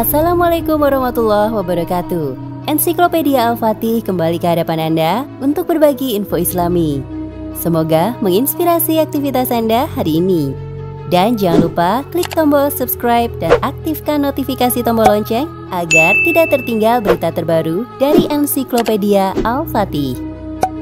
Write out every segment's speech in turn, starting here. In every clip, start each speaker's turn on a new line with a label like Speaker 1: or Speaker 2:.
Speaker 1: Assalamualaikum warahmatullahi wabarakatuh. Ensiklopedia Al-Fatih kembali ke hadapan Anda untuk berbagi info Islami. Semoga menginspirasi aktivitas Anda hari ini. Dan jangan lupa klik tombol subscribe dan aktifkan notifikasi tombol lonceng agar tidak tertinggal berita terbaru dari Ensiklopedia Al-Fatih.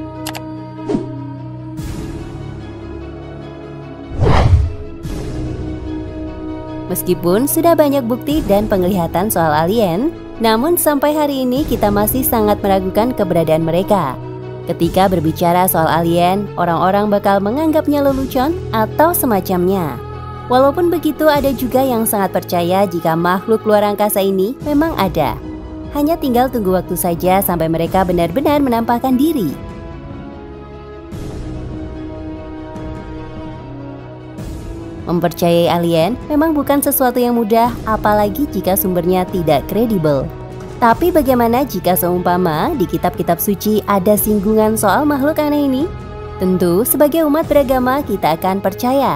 Speaker 1: Meskipun sudah banyak bukti dan penglihatan soal alien, namun sampai hari ini kita masih sangat meragukan keberadaan mereka. Ketika berbicara soal alien, orang-orang bakal menganggapnya lelucon atau semacamnya. Walaupun begitu, ada juga yang sangat percaya jika makhluk luar angkasa ini memang ada. Hanya tinggal tunggu waktu saja sampai mereka benar-benar menampakkan diri. Mempercayai alien memang bukan sesuatu yang mudah, apalagi jika sumbernya tidak kredibel. Tapi bagaimana jika seumpama di kitab-kitab suci ada singgungan soal makhluk aneh ini? Tentu sebagai umat beragama kita akan percaya.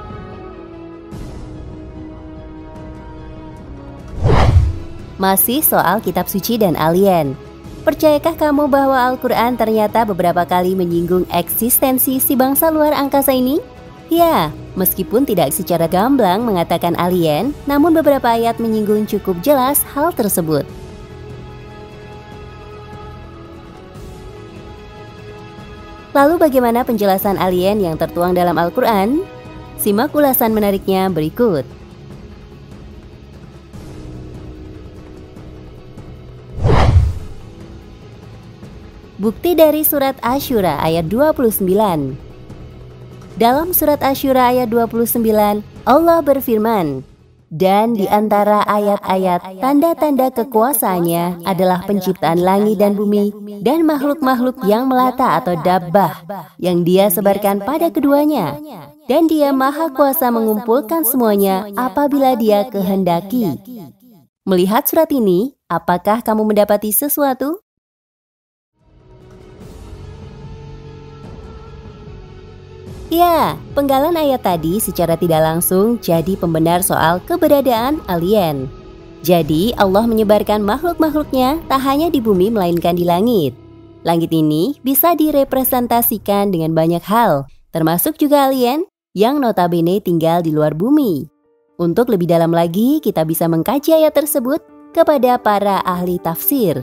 Speaker 1: Masih soal kitab suci dan alien. Percayakah kamu bahwa Al-Quran ternyata beberapa kali menyinggung eksistensi si bangsa luar angkasa ini? Ya, meskipun tidak secara gamblang mengatakan alien, namun beberapa ayat menyinggung cukup jelas hal tersebut. Lalu bagaimana penjelasan alien yang tertuang dalam Al-Quran? Simak ulasan menariknya berikut. Bukti dari surat Asy-Syura ayat 29. Dalam surat Asy-Syura ayat 29, Allah berfirman, "Dan di antara ayat-ayat tanda-tanda kekuasaannya adalah penciptaan langit dan bumi dan makhluk-makhluk yang melata atau dabbah yang Dia sebarkan pada keduanya. Dan Dia maha kuasa mengumpulkan semuanya apabila Dia kehendaki." Melihat surat ini, apakah kamu mendapati sesuatu? Ya, penggalan ayat tadi secara tidak langsung jadi pembenar soal keberadaan alien. Jadi Allah menyebarkan makhluk-makhluknya tak hanya di bumi melainkan di langit. Langit ini bisa direpresentasikan dengan banyak hal, termasuk juga alien yang notabene tinggal di luar bumi. Untuk lebih dalam lagi, kita bisa mengkaji ayat tersebut kepada para ahli tafsir.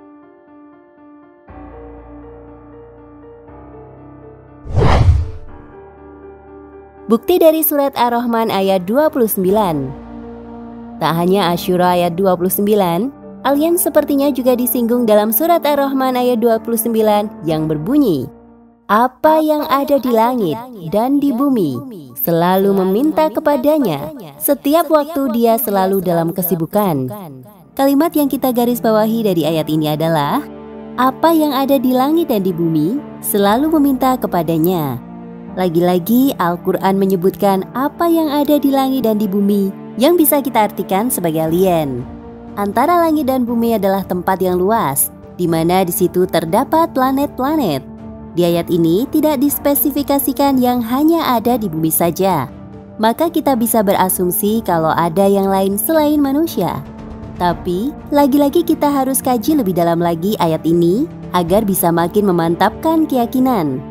Speaker 1: Bukti dari surat Ar-Rahman ayat 29. Tak hanya Asy-Syura ayat 29, alien sepertinya juga disinggung dalam surat Ar-Rahman ayat 29 yang berbunyi, "Apa yang ada di langit dan di bumi selalu meminta kepadanya, setiap waktu Dia selalu dalam kesibukan." Kalimat yang kita garis bawahi dari ayat ini adalah, apa yang ada di langit dan di bumi selalu meminta kepadanya. Lagi-lagi Al-Quran menyebutkan apa yang ada di langit dan di bumi yang bisa kita artikan sebagai alien. Antara langit dan bumi adalah tempat yang luas, di mana di situ terdapat planet-planet. Di ayat ini tidak dispesifikasikan yang hanya ada di bumi saja. Maka kita bisa berasumsi kalau ada yang lain selain manusia. Tapi, lagi-lagi kita harus kaji lebih dalam lagi ayat ini agar bisa makin memantapkan keyakinan.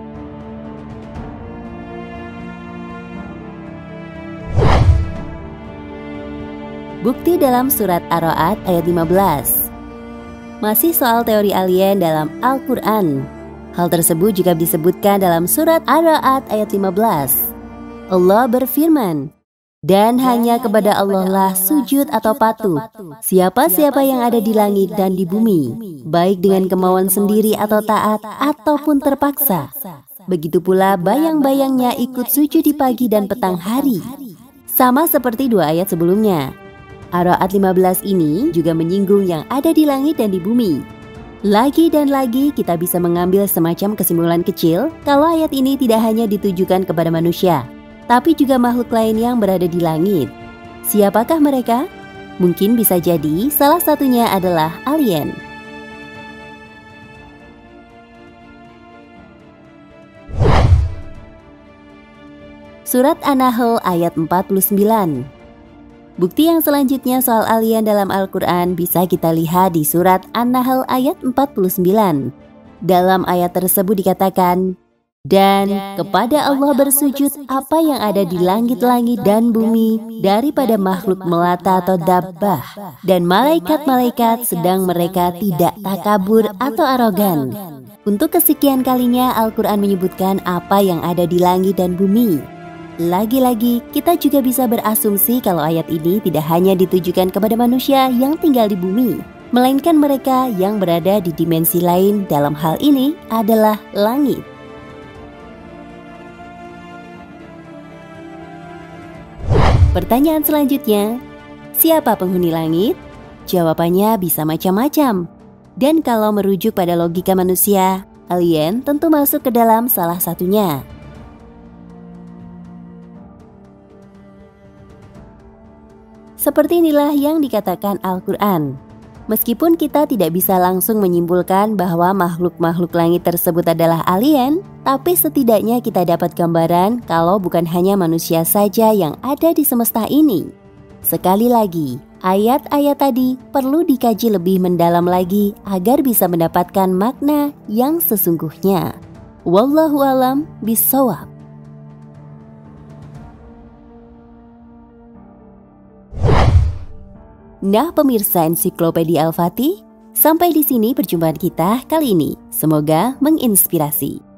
Speaker 1: Bukti dalam surat Ar-Ra'd ayat 15. Masih soal teori alien dalam Al-Quran. Hal tersebut juga disebutkan dalam surat Ar-Ra'd ayat 15. Allah berfirman, "Dan hanya kepada Allah lah sujud atau patuh siapa-siapa yang ada di langit dan di bumi, baik dengan kemauan sendiri atau taat ataupun terpaksa. Begitu pula bayang-bayangnya ikut sujud di pagi dan petang hari." Sama seperti dua ayat sebelumnya. Ar-Ra'd 15 ini juga menyinggung yang ada di langit dan di bumi. Lagi dan lagi kita bisa mengambil semacam kesimpulan kecil kalau ayat ini tidak hanya ditujukan kepada manusia, tapi juga makhluk lain yang berada di langit. Siapakah mereka? Mungkin bisa jadi salah satunya adalah alien. Surat An-Nahl ayat 49. Bukti yang selanjutnya soal alien dalam Al-Quran bisa kita lihat di surat An-Nahl ayat 49. Dalam ayat tersebut dikatakan, "Dan kepada Allah bersujud apa yang ada di langit-langit dan bumi daripada makhluk melata atau dabbah, dan malaikat-malaikat sedang mereka tidak takabur atau arogan." Untuk kesekian kalinya Al-Quran menyebutkan apa yang ada di langit dan bumi. Lagi-lagi, kita juga bisa berasumsi kalau ayat ini tidak hanya ditujukan kepada manusia yang tinggal di bumi, melainkan mereka yang berada di dimensi lain. Dalam hal ini adalah langit. Pertanyaan selanjutnya, siapa penghuni langit? Jawabannya bisa macam-macam. Dan kalau merujuk pada logika manusia, alien tentu masuk ke dalam salah satunya. Seperti inilah yang dikatakan Al-Quran. Meskipun kita tidak bisa langsung menyimpulkan bahwa makhluk-makhluk langit tersebut adalah alien, tapi setidaknya kita dapat gambaran kalau bukan hanya manusia saja yang ada di semesta ini. Sekali lagi, ayat-ayat tadi perlu dikaji lebih mendalam lagi agar bisa mendapatkan makna yang sesungguhnya. Wallahu a'lam bishawab. Nah pemirsa Ensiklopedia Al-Fatih, sampai di sini perjumpaan kita kali ini. Semoga menginspirasi.